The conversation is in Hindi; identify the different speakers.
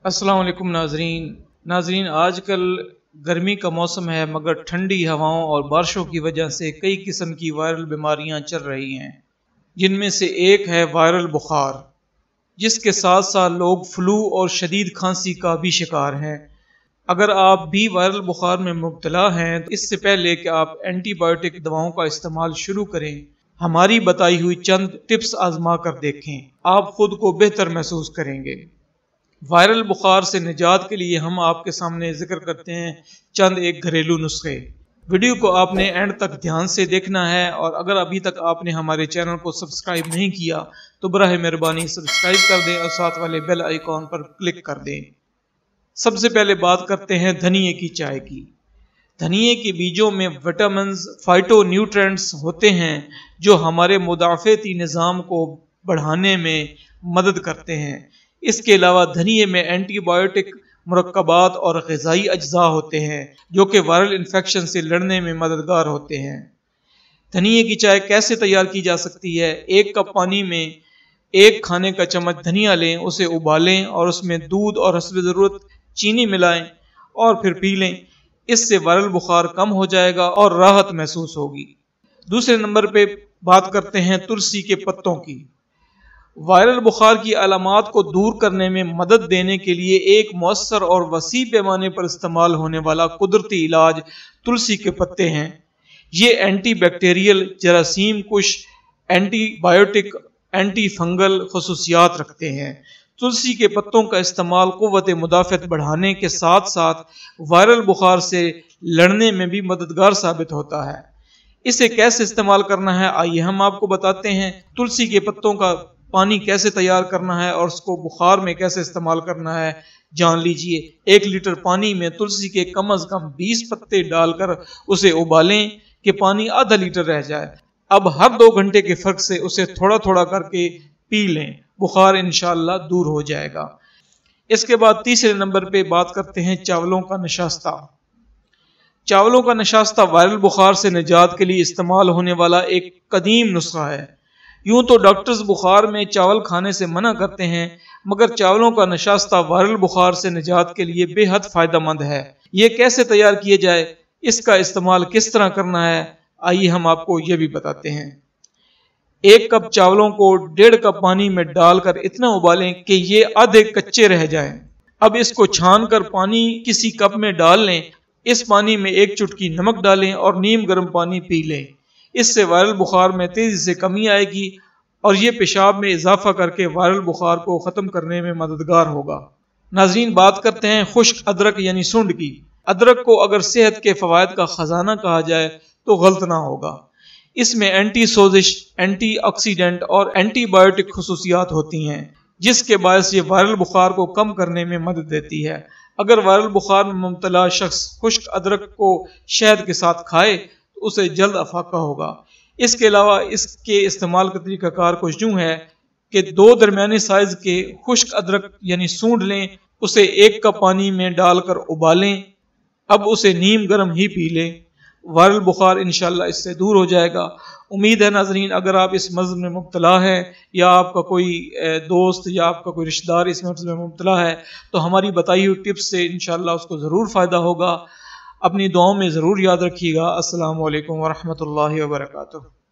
Speaker 1: अस्सलाम वालेकुम नाजरीन, आजकल गर्मी का मौसम है मगर ठंडी हवाओं और बारिशों की वजह से कई किस्म की वायरल बीमारियां चल रही हैं, जिनमें से एक है वायरल बुखार, जिसके साथ साथ लोग फ्लू और शदीद खांसी का भी शिकार हैं। अगर आप भी वायरल बुखार में मुब्तला हैं तो इससे पहले कि आप एंटीबायोटिक दवाओं का इस्तेमाल शुरू करें, हमारी बताई हुई चंद टिप्स आजमा कर देखें, आप खुद को बेहतर महसूस करेंगे। वायरल बुखार से निजात के लिए हम आपके सामने जिक्र करते हैं चंद एक घरेलू नुस्खे। वीडियो को आपने एंड तक ध्यान से देखना है और अगर अभी तक आपने हमारे चैनल को सब्सक्राइब नहीं किया तो बराह मेहरबानी सब्सक्राइब कर दें और साथ वाले बेल आइकॉन पर क्लिक कर दें। सबसे पहले बात करते हैं धनिए की चाय की। धनिए के बीजों में विटामिन, फाइटोन्यूट्रिएंट्स होते हैं जो हमारे मुदाफ़ती निज़ाम को बढ़ाने में मदद करते हैं। इसके अलावा धनिए में एंटीबायोटिक मुरक्कबात और ग़िज़ाई अज्जा होते हैं जो कि वायरल इन्फेक्शन से लड़ने में मददगार होते हैं। धनिए की चाय कैसे तैयार की जा सकती है? 1 कप पानी में 1 खाने का चम्मच धनिया लें, उसे उबालें और उसमें दूध और हस्ब ज़रूरत चीनी मिलाएं और फिर पी लें। इससे वायरल बुखार कम हो जाएगा और राहत महसूस होगी। दूसरे नंबर पे बात करते हैं तुलसी के पत्तों की। वायरल बुखार की अलामात को दूर करने में मदद देने के लिए एक मौसर और वसी पैमाने पर इस्तेमाल होने वाला कुदरती इलाज तुलसी के पत्ते हैं। ये एंटी बैक्टीरियल, जरासीम कुश, एंटीबायोटिक, एंटी फंगल खसूसियात रखते हैं। तुलसी के पत्तों का इस्तेमाल क़ुव्वत मुदाफ़त बढ़ाने के साथ साथ वायरल बुखार से लड़ने में भी मददगार साबित होता है। इसे कैसे इस्तेमाल करना है आइए हम आपको बताते हैं। तुलसी के पत्तों का पानी कैसे तैयार करना है और उसको बुखार में कैसे इस्तेमाल करना है जान लीजिए। 1 लीटर पानी में तुलसी के कम अज कम 20 पत्ते डालकर उसे उबालें कि पानी आधा लीटर रह जाए। अब हर 2 घंटे के फर्क से उसे थोड़ा थोड़ा करके पी लें, बुखार इंशाअल्लाह दूर हो जाएगा। इसके बाद तीसरे नंबर पे बात करते हैं चावलों का नशास्ता। चावलों का नशास्ता वायरल बुखार से निजात के लिए इस्तेमाल होने वाला एक कदीम नुस्खा है। यूं तो डॉक्टर्स बुखार में चावल खाने से मना करते हैं, मगर चावलों का नशास्ता वायरल बुखार से निजात के लिए बेहद फायदेमंद है। ये कैसे तैयार किए जाए, इसका इस्तेमाल किस तरह करना है, आइए हम आपको ये भी बताते हैं। 1 कप चावलों को 1.5 कप पानी में डालकर इतना उबालें कि ये आधे कच्चे रह जाएं। अब इसको छान कर पानी किसी कप में डाल लें। इस पानी में 1 चुटकी नमक डालें और नीम गर्म पानी पी लें। इससे वायरल बुखार में तेजी से कमी आएगी और ये पेशाब में इजाफा करके वायरल बुखार को ख़त्म करने में मददगार होगा। नाज़रीन, बात करते हैं खुश्क अदरक यानी सूंड की। अदरक को अगर सेहत के फ़वायद का ख़जाना कहा जाए तो गलत ना होगा। इसमें एंटी सोजिश, एंटी ऑक्सीडेंट और एंटीबायोटिक खसूसियात होती हैं, जिसके बायस ये वायरल बुखार को कम करने में मदद देती है। अगर वायरल बुखार में मुब्तला शख्स खुश्क अदरक को शहद के साथ खाए तो उसे जल्द अफाका होगा। इसके अलावा इसके इस्तेमाल का तरीक़ाकार कुछ यूँ है कि 2 दरमियाने साइज के खुश्क अदरक यानी सूंड लें, उसे 1 कप पानी में डालकर उबालें। अब उसे नीम गर्म ही पी लें। वायरल बुखार इंशाअल्लाह इससे दूर हो जाएगा। उम्मीद है नाज़रीन, अगर आप इस मर्ज़ में मुब्तला हैं या आपका कोई दोस्त या आपका कोई रिश्तेदार इस मर्ज़ में मुब्तला है तो हमारी बताई हुई टिप्स से इंशाअल्लाह उसको ज़रूर फ़ायदा होगा। अपनी दुआओं में ज़रूर याद रखिएगा। अस्सलामु अलैकुम व रहमतुल्लाहि व बरकातुहू।